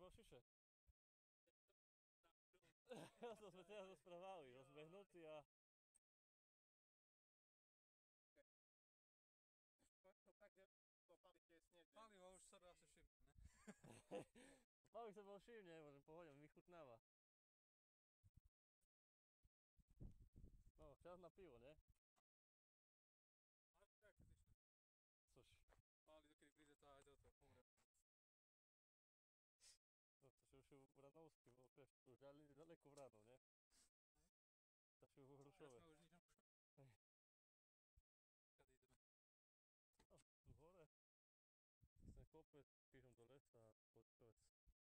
bol šiše. To sme teraz rozprávali, rozbehnutí a... To tak, že to pali tesne. Palivo už sa dá si všimnúť, ne? Pavik sa bol všimne, môžem pohodem, vychutnáva. No, čas na pivo, ne? Máš tak, keď si Což, páli, dokedy príde to aj toto, umre. no to už je v Ranovsky, už ďaleko v Rano, ne? To už v Hrušove. Ja sme už nič nemošli. Kade ideme? No, tu hore. Ten kopec, píšem do lesa a počkovec.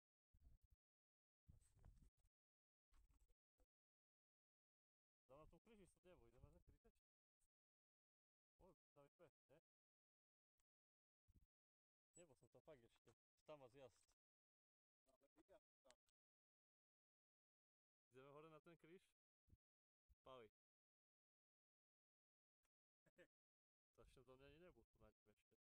Tam na tom kríži sú nebo, ideme za 30? Môžeme staviť pes, ne? Nebol som tam fakt ešte. Tam má zjazd. Ale vidia tam. Ideme hore na ten kríž? Pavi. Začne do mňa ani nebudú na ním ešte.